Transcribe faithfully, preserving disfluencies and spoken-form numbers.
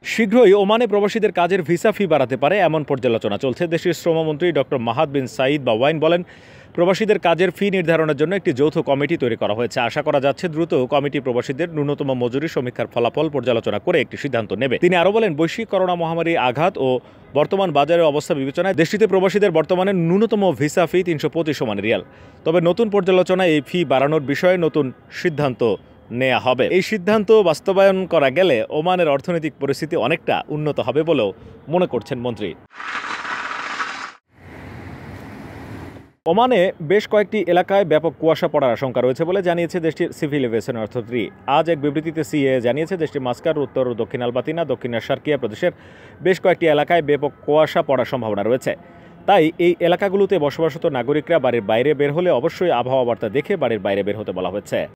শীঘ্রই ওমানে প্রবাসীদের কাজের ভিসা ফি বাড়াতে পারে এমন পর্যালোচনা চলছে। দেশের শ্রমমন্ত্রী doctor Mahad bin Saeed Baawain বলেন, প্রবাসীদের কাজের ফি নির্ধারণের জন্য একটি যৌথ কমিটি তৈরি করা হয়েছে। আশা করা যাচ্ছে দ্রুত কমিটি প্রবাসীদের ন্যূনতম মজুরি সমীক্ষার ফলাফল পর্যালোচনা করে একটি সিদ্ধান্ত নেবে। তিনি আরও বলেন, বৈশ্বিক করোনা মহামারীর আঘাত ও বর্তমান বাজারের অবস্থা বিবেচনায় দেশটিতে প্রবাসীদের বর্তমানে ন্যূনতম ভিসা ফি তিনশো পঁচিশ ওমান রিয়াল। তবে নতুন পর্যালোচনায় এই ফি বাড়ানোর বিষয়ে নতুন সিদ্ধান্ত নেওয়া হবে। এই সিদ্ধান্ত বাস্তবায়ন করা গেলে ওমানের অর্থনৈতিক পরিস্থিতি অনেকটা উন্নত হবে বলেও মনে করছেন মন্ত্রী। ওমানে বেশ কয়েকটি এলাকায় ব্যাপক কুয়াশা পড়ার আশঙ্কা রয়েছে বলে জানিয়েছে দেশটির সিভিল এভিয়েশন অথরিটি। আজ এক বিবৃতিতে সিএ জানিয়েছে দেশটির মাস্কার, উত্তর ও দক্ষিণ আলবাতিনা, দক্ষিণের শারকিয়া প্রদেশের বেশ কয়েকটি এলাকায় ব্যাপক কুয়াশা পড়ার সম্ভাবনা রয়েছে। তাই এই এলাকাগুলোতে বসবাসরত নাগরিকরা বাড়ির বাইরে বের হলে অবশ্যই আবহাওয়া বার্তা দেখে বাড়ির বাইরে বের হতে বলা হয়েছে।